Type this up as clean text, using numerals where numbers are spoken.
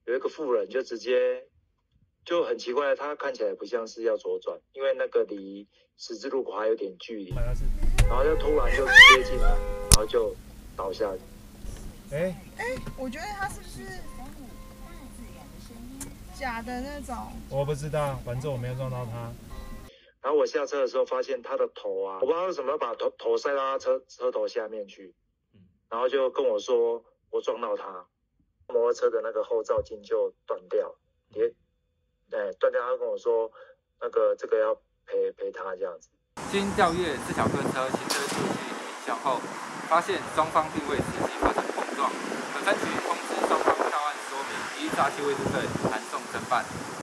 有一个妇人就直接就很奇怪，她看起来不像是要左转，因为那个离十字路口还有点距离，然后就突然就接近了，然后就倒下去。 我觉得他是不是假的那种？ 我不知道，反正我没有撞到他。 然后我下车的时候发现他的头啊，我不知道为什么要把头塞到他车头下面去，然后就跟我说我撞到他，摩托车的那个后照镜就断掉，断掉，他跟我说这个要赔他这样子。 经调阅这小客车行车记录器影像后，发现双方并未实际发生碰撞，本分局通知双方到案说明，依诈欺未遂罪函送侦办。